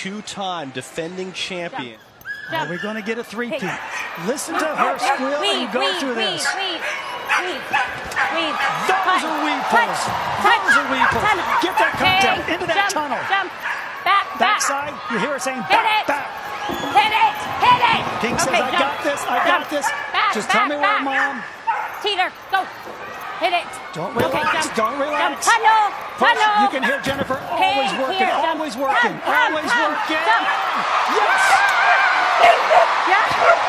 two-time defending champion. Are we going to get a three-peat? Listen to her squeal and go through this. Those are weave pulls. Those are weave pulls. Get that come down into that tunnel. Backside, you hear her saying back, back. Hit it! Hit it! Pink says, I got this, I got this. Just tell me where, Mom. Teeter, go. Hit it. Don't relax, don't relax. Tunnel, tunnel. You can hear Jennifer always working, always working, always working. Yes! Yeah.